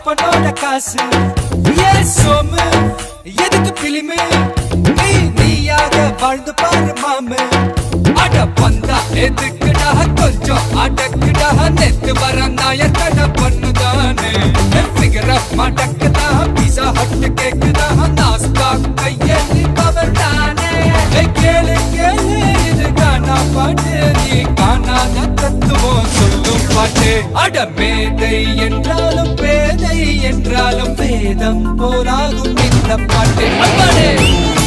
அப்பனோட காசு ஏ சோமு எதுக்கு பிலிமு நீ நீயாக வாழ்ந்து பாரு மாமு அட பந்தா எதுக்குடா கொஞ்சம் அடக்குடா நெத்து வர நாயர் கடை பண்ணுதானே ஃபிகர் ஆஃப் மடக்குதா பீஸா ஹட் கேக்குதா நாஸ்தா கையெழுதி பவர் தானே கேளு கேளு இது கானா பாட்டு நீ காணாத தத்துவம் சொல்லும் பாட்டு அட மேதை என்றாலும் பேதை என்றாலும் வேதம் போராகும் இந்த பாட்டு அம்மாடே